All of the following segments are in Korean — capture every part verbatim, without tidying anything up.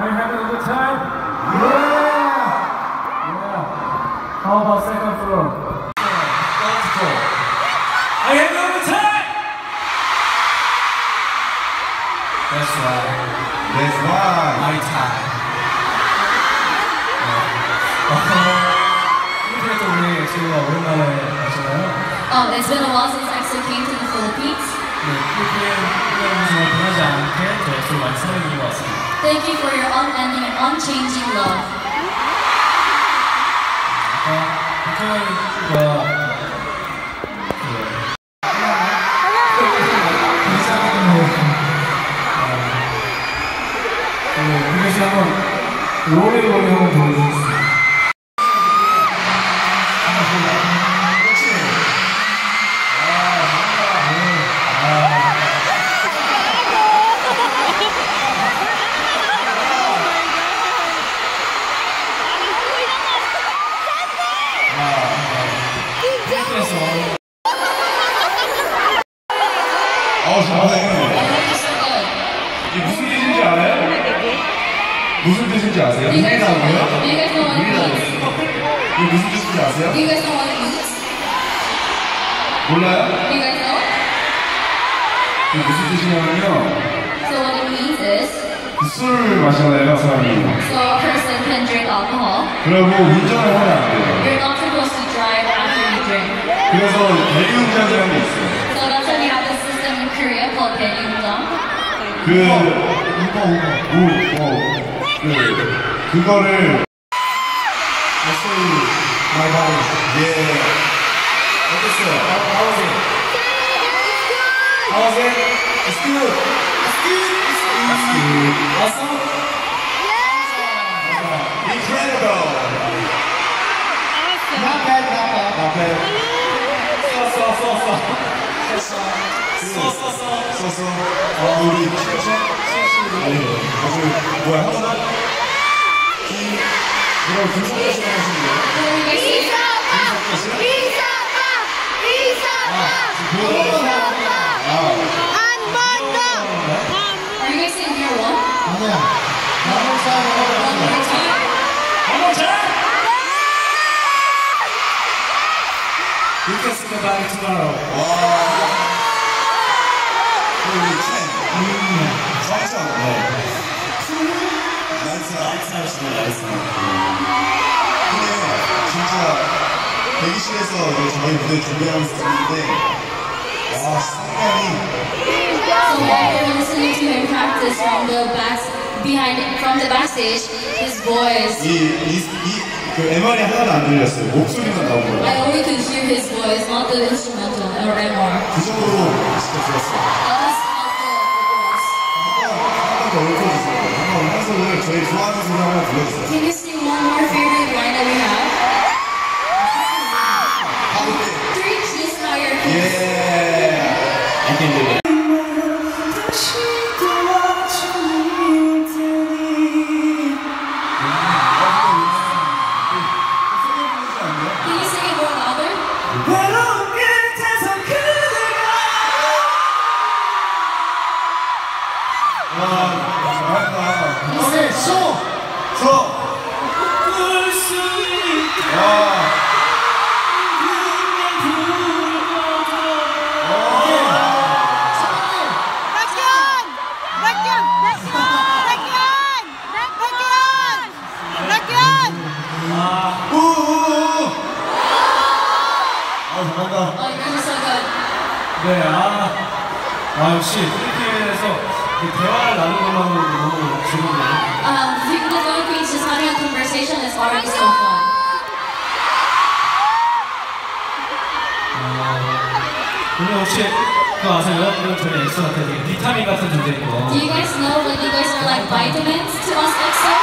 Are you having a good time? Yeah! Yeah. How about second floor? First floor. Are you having a good time? That's right. That's right. My time. 이렇게 또 우리 친구가 오랜만에 왔잖아요. Oh, it's been a while since I actually came to the Philippines. 네, 이렇게 정말 변하지 않게 저희 술 많이 사랑해 것 같습니다. Thank you for your unending and unchanging love. 아까 박형환이가 그래서 한번 로리로리 한번 보여주세요. 어, 잘하네. 이게 무슨 뜻인지 알아요? 무슨 뜻인지 아세요? Do you guys know 미래라고요? what, do you guys know what it means? 이게 무슨 뜻인지 아세요? Do you guys know what it means? 몰라요? Do you guys know? 이게 무슨 뜻이냐면요. So what it means is, 술을 마시잖아요, 사람이. so a person can drink alcohol. 그리고 운전을 하면 안 돼요. You're not supposed to drive after you drink. 그래서 대리운전이라는 게 있어요. So that's why we have this system in Korea called 대리운전. 그 우버 우버 우버 그 그거를 actually my body yeah 어땠어요? How was it? How was it? It's good. It's good. It's good. It's good. Awesome. Yeah. Incredible. Not bad. Not bad. Not bad. So so so so. So so so. So so. 아 우리 아주 뭐야 하나 이 그럼 김성태 씨가 하시는데요? 김성태 씨? Are you guys saying year one? 아니야 나는 사람 One more time? One more time! We can think about it tomorrow. 와 우리 첸 성성 네 나이스 나이스 나이스 근데 진짜 대기실에서 저희 무대 준비하면서 듣는데 와 상당히 So while we were listening to him practice from the back, behind, from the backstage, his voice, 이이이그 엠알이 하나도 안 들렸어요. 목소리만 나온 거예요. I only could hear his voice, not the instrumental or M R. 그 정도로 진짜 좋았어요. That's how good it was. 한번 더 읊어주세요. 한번 한소를 저희 좋아하는 소리 한번 불러주세요. Can you sing one more favorite line that we have? Three keys higher. Yeah. I can do that. Can you sing it more louder? 와, 잘한다. 오케이, 소! 소! 와. Oh, you guys are so good. 네, 아, 아 역시 필리핀에서 대화를 나누는 것만으로도 너무 즐거워요. Um, in the Philippines, just having a conversation is already so fun. 오늘 혹시 그거 아세요? 여러분들 저희 엑소한테 되게 비타민 같은 존재인 거. Do you guys know that you guys are like vitamins to us, EXO?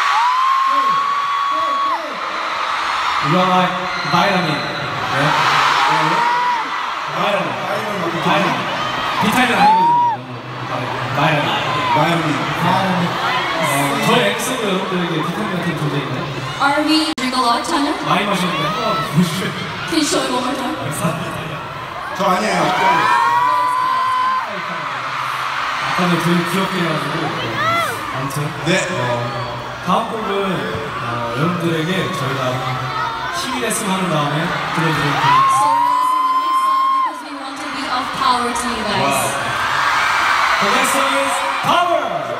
You are like vitamin. 네? 바이러민. 바이러민. 비타민 아니거든요. 바이러민. 마이미. 어, 저희 엑소도 여러분들에게 비타민 같은 존재인가요? Are we drink a lot of time? 많이 마시는데 한번 보여주세요. Can you show it one more time? 저 아니에요. 아까는 되게 귀엽게 해가지고 아무튼 네. 어, 다음 곡은 어, 여러분들에게 저희가 힘이 됐으면 하는 다음에 들려드릴 곡. So we're listening to the next song because we want to be of power to you guys. The next song is Power!